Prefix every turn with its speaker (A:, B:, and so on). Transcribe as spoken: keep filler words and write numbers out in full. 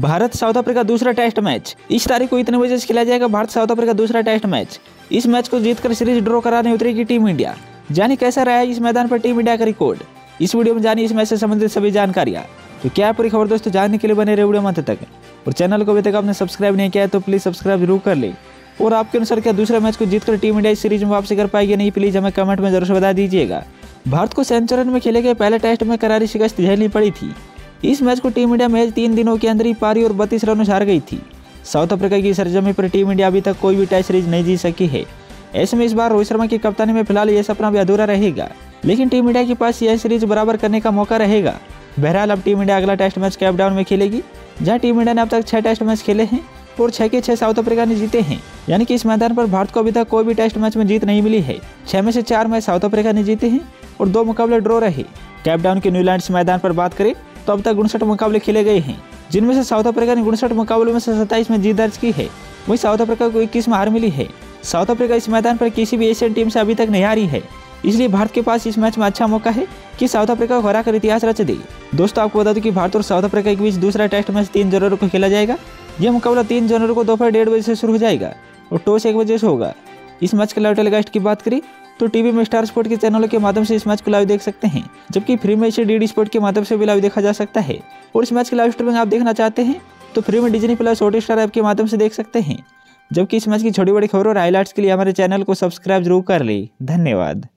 A: Bharat South Africa दूसरा test match. इस तारीख को इतने बजे से खेला जाएगा भारत साउथ अफ्रीका दूसरा टेस्ट मैच। इस मैच को जीतकर सीरीज ड्रॉ कराने उतरेगी टीम इंडिया। जानिए कैसा रहा है इस मैदान पर टीम इंडिया का रिकॉर्ड। इस वीडियो में जानिए इस मैच से संबंधित सभी जानकारियां। तो क्या है पूरी खबर दोस्तों, जानने के लिए बने रहे वीडियो में अंत तक। और चैनल को अभी तक आपने सब्सक्राइब नहीं किया है तो प्लीज सब्सक्राइब जरूर कर ले। और आपके अनुसार क्या दूसरे मैच को जीतकर टीम इंडिया इस सीरीज में वापसी कर पाएगी नहीं, प्लीज हमें कमेंट में जरूर से बता दीजिएगा। भारत को सेंचुरन में खेले गए पहले टेस्ट में करारी शिकस्त झेलनी पड़ी थी। इस मैच को टीम इंडिया मैच तीन दिनों के अंदर ही पारी और बत्तीस रनों से हार गई थी। साउथ अफ्रीका की सरजमी पर टीम इंडिया अभी तक कोई भी टेस्ट सीरीज नहीं जीत सकी है। ऐसे में इस बार रोहित शर्मा की कप्तानी में फिलहाल यह सपना भी अधूरा रहेगा, लेकिन टीम इंडिया के पास यह सीरीज बराबर करने का मौका रहेगा। बहरहाल अब टीम इंडिया अगला टेस्ट मैच कैप टाउन में खेलेगी, जहां टीम इंडिया ने अब तक छह टेस्ट मैच खेले हैं और छह के छह साउथ अफ्रीका ने जीते हैं। यानी कि इस मैदान पर भारत को अभी तक कोई भी टेस्ट मैच में जीत नहीं मिली है। छह में से चार मैच साउथ अफ्रीका ने जीते हैं और दो मुकाबले ड्रॉ रहे। कैप टाउन के न्यूलैंड्स मैदान पर बात करें तो अब तक उनसठ मुकाबले खेले गए हैं, जिनमें से साउथ अफ्रीका ने उनसठ मुकाबलों में से सत्ताईस में जीत दर्ज की है। वहीं साउथ अफ्रीका को इक्कीस में हार मिली है। साउथ अफ्रीका इस मैदान पर किसी भी एशियन टीम से अभी तक नहीं हारी है, इसलिए भारत के पास इस मैच में अच्छा मौका है कि साउथ अफ्रीका को हराकर इतिहास रच दे। दोस्तों आपको बता दूं कि भारत और साउथ अफ्रीका के बीच दूसरा टेस्ट मैच तीन जनवरी को खेला जाएगा। यह मुकाबला तीन जनवरी को दोपहर डेढ़ बजे से शुरू हो जाएगा और टॉस एक बजे से होगा। इस मैच के लाइव टेलीकास्ट की बात करें तो टीवी में स्टार स्पोर्ट के चैनलों के माध्यम से इस मैच को लाइव देख सकते हैं, जबकि फ्री में इसे डीडी स्पोर्ट के माध्यम से भी लाइव देखा जा सकता है। और इस मैच की लाइव स्ट्रीमिंग आप देखना चाहते हैं तो फ्री में डिज्नी प्लस हॉटस्टार ऐप के माध्यम से देख सकते हैं। जबकि इस मैच की छोटी बड़ी खबरों और हाइलाइट्स के लिए हमारे चैनल को सब्सक्राइब जरूर कर ले। धन्यवाद।